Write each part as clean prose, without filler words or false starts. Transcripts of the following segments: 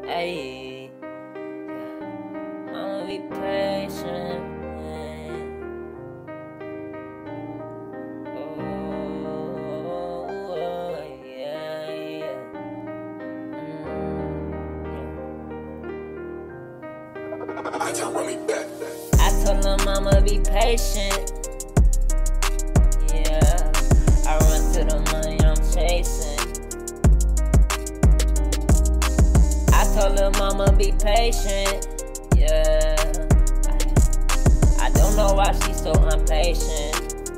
Ayy, I'ma be patient. Oh, yeah, yeah. I told her mama be patient. Yeah, I run to the money I'm chasing. I told her mama be patient. Yeah, I don't know why she's so impatient.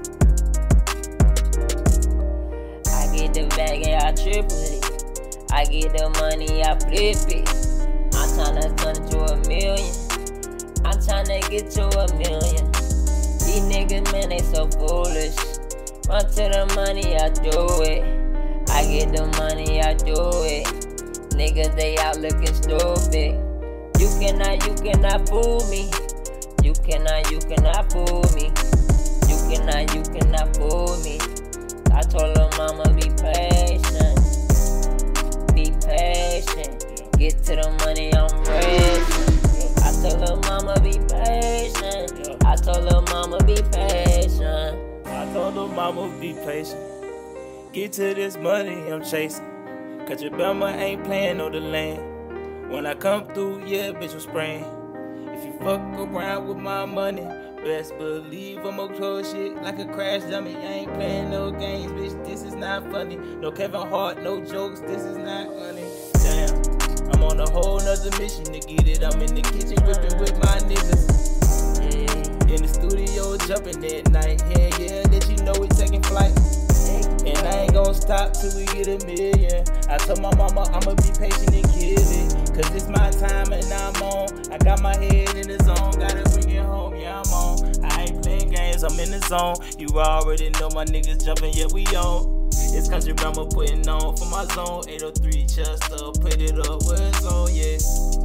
I get the bag and I trip with it. I get the money, I flip it. I'm tryna turn it to $1 million. I'm tryna get to $1 million. These niggas, man, they so foolish. Run to the money, I do it. I get the money, I do it. Niggas, they out looking stupid. You cannot fool me. You cannot fool me. You cannot fool me. I told her mama be patient. Be patient. Get to the money, I'm rich. I told her mama be patient. I told her mama be patient. I told her mama be patient. Get to this money I'm chasing. Cause your Bama ain't playing no delay. When I come through, yeah, bitch, I'm spraying. If you fuck around with my money, best believe I'ma close shit like a crash dummy. I ain't playing no games, bitch, this is not funny. No Kevin Hart, no jokes, this is not funny. Damn, I'm on a whole nother mission to get it. I'm in the kitchen whipping with my niggas. In the studio jumping at night. Yeah, that you know we taking flight. And I ain't gon' stop till we get $1 million. I told my mama I'ma be patient and kill it. Cause it's my time and I'm on. I got my head in the zone, gotta bring it home, yeah I'm on. I ain't playing games, I'm in the zone. You already know my niggas jumping, yeah we on. It's country Bama putting on for my zone. 803 Chester, put it up where it's on, yeah.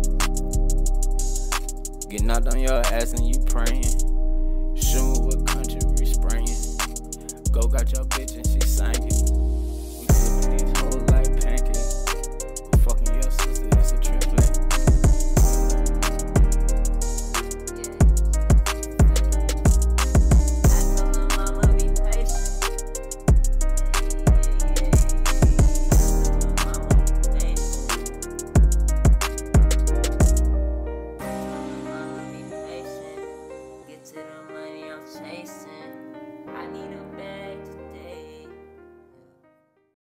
Get knocked on your ass and you praying. Shoot what country we spraying. Go got your bitch and she singing.